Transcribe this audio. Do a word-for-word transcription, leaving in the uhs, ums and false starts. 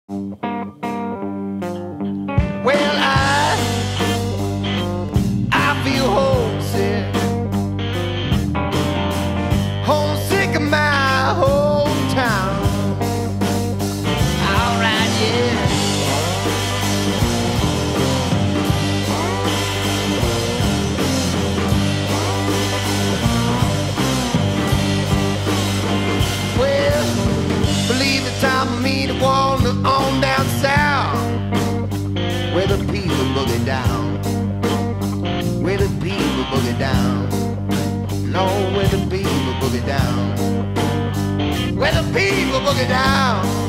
Well, I, I feel homesick, homesick of my hometown. All right, yeah. Well, believe it's time for me to wander on down south, where the people boogie down, where the people boogie down, no, where the people boogie down, where the people boogie down.